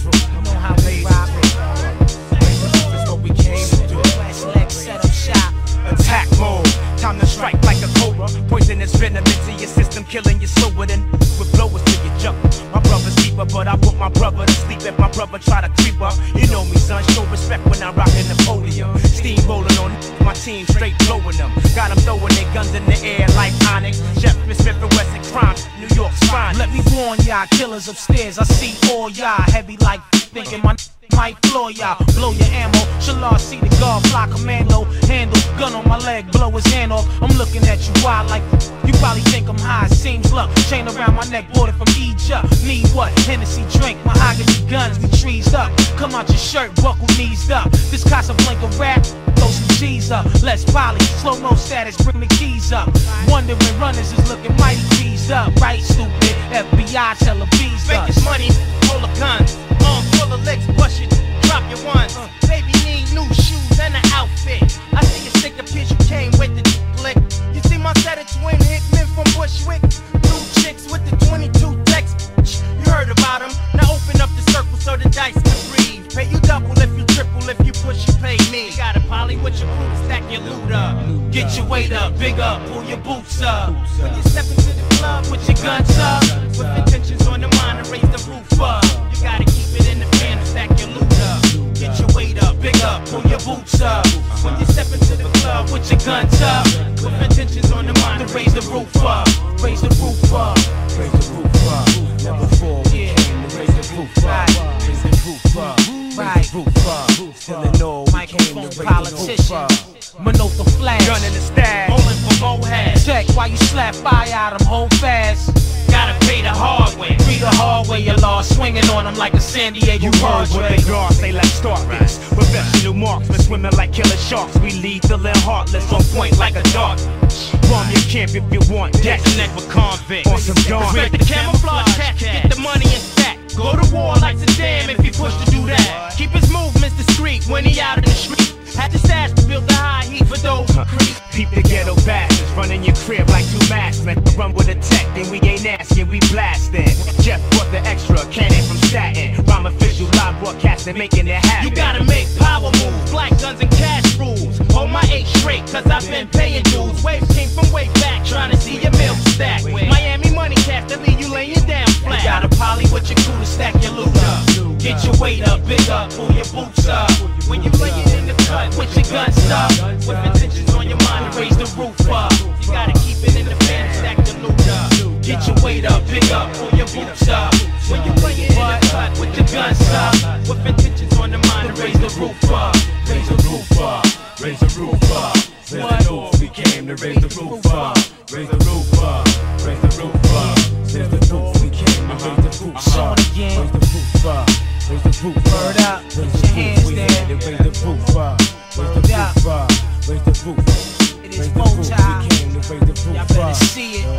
You know how we rock. That's what we came to do. Let's set up shop. Attack mode, time to strike like a cobra. Poisonous venom into your system, killing you slower than with blowers to your jump. My brother's deeper, but I put my brother to sleep if my brother try to creep up. You know me, son, show respect when I'm rocking the podium. Steam rolling on my team, straight blowing them. Got them throwing their guns in the air like Onyx. Jeff Smith and Wesson crime, New York's fine. Let me warn y'all, killers upstairs. I see all y'all heavy like thinking my might floor y'all, blow your ammo. Shallah, see the guard fly commando, handle, gun on my leg, blow his hand off. I'm looking at you wild like you probably think I'm high. Seems luck, chain around my neck, bought it from Egypt. Need what? Hennessy drink, mahogany guns, we trees up. Come out your shirt, buckle knees up. This Casablanca rap, throw some G's up. Let's poly, slow mo status, bring the keys up. Wondering runners is looking mighty greased up, right? Stupid FBI, tell the bees up. Make this money, hold a gun. Full of licks, push it, drop your ones. Baby need new shoes and an outfit. I see you stick the pitch, you came with the flick. You see my set of twin hitmen from Bushwick. 2 chicks with the 22 text. You heard about them, now open up the circle so the dice can breathe. Pay you double if you triple, if you push, you pay me. You got a poly with your crew, stack your loot up. Get your weight up, big up, pull your boots up. When you step into the club with your guns up, with intentions on the mind to raise the roof up. You gotta keep it in the fan and stack your loot up. Get your weight up, big up, pull your boots up. When you step into the club with your guns up, with intentions on the mind to raise the roof up. Raise the roof up. Raise the roof up. Never fall, we came to raise the roof up. Raise the roof up. Raise the roof up. Still in all, we came to raise the roof up. Minota flash, Gun in the stash, rolling for Mohad. Check while you slap fire out them, hold fast. Gotta pay the hard way. Free the hard way, your law swinging on them like a San Diego What they draw, say let's start this. Professional marksmen swimming like killer sharks. We lethal and heartless, on point like a dart. Bomb your camp if you want. Get the neck with convict. On some dawn. With the camouflage cat, get the money and stack. Go to war like Saddam if he pushed to do that. Keep his movements discreet when he out in the street. Had the stash to build the high heat for those who creep. Peep the ghetto bastards, running your crib like 2 maskmen. Run with a tech, and we ain't asking, we blasting. Jeff brought the extra cannon from Staten. Rhyme official, live broadcasting, making it happen. You gotta make power moves, black guns and cash rules. Hold my 8 straight, cause I've been paying dues. Waves came from way back, trying to see your milk stack. Miami money cash to leave you laying down flat. You got a poly with your crew to stack your loot up. Get your weight up, big up, pull your boots up. When you lay it in the cut with your guns up, with intentions on your mind to raise the roof up. You gotta keep it in the fan and stack the loot up. Get your weight up, big up, pull your boots up. When you lay it in the cut with your guns up, with intentions on the mind to raise the roof up. Raise the roof up, raise the roof up. Raise the roof, we came to raise the roof up. Raise the roof up, raise the roof up. Raise the roof, we came to raise the roof up. Raise the roof up. Raise the roof Word up, put your hands there. Raise the roof up. Raise the roof up. Raise the roof. It is Motown. Y'all better see it.